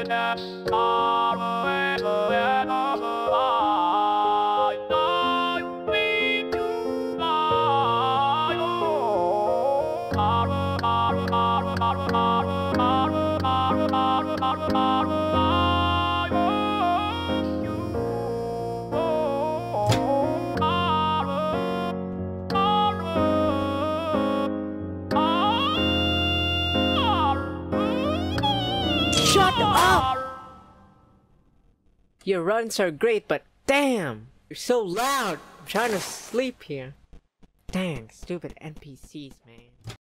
Shut up! Your runs are great, but damn! You're so loud! I'm trying to sleep here. Dang, stupid NPCs, man.